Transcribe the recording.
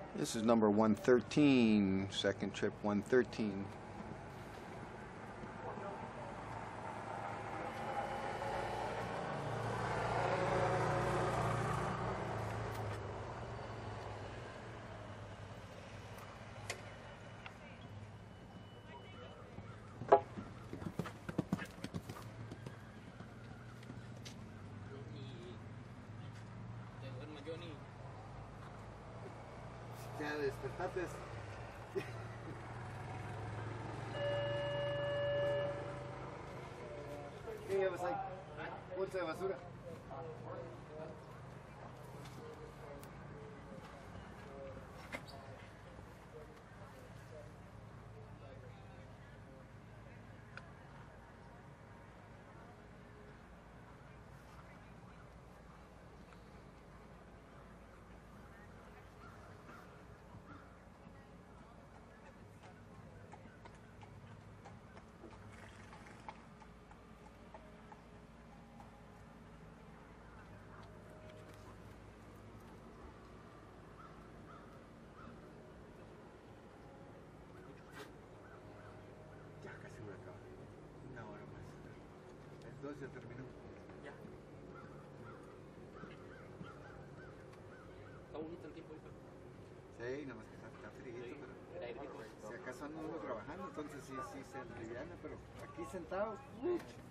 This is number 113, second trip 113. Ya despertaste. ¿Qué llevas ahí? Bolsa de basura. Ya casi me acaba. Una hora más. El 2 ya terminó. Ya. Está bonito el tiempo. Sí, nada más que está frío, Sí, pero si acaso ando uno trabajando, entonces sí se aliviana, pero aquí sentado,